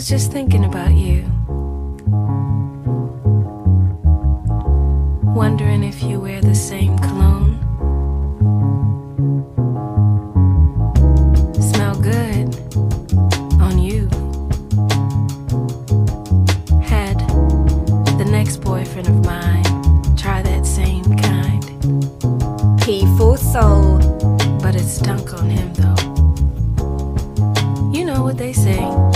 was just thinking about you, wondering if you wear the same cologne. Smell good on you. Had the next boyfriend of mine try that same kind. P4SOUL. But it stunk on him though. You know what they say,